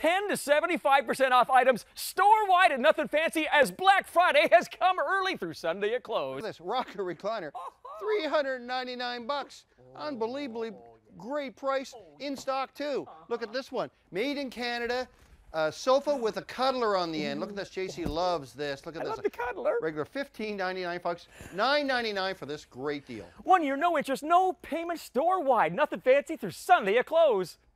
10 to 75% off items store-wide and nothing fancy as Black Friday has come early through Sunday at close. Look at this rocker recliner, $399. Unbelievably great price, in stock too. Look at this one, made in Canada. Sofa with a cuddler on the end. Look at this. JC loves this. Look at I this. love the cuddler. Regular $15.99, folks. $9.99 for this great deal. 1 year, no interest, no payment store-wide. Nothing fancy through Sunday at close.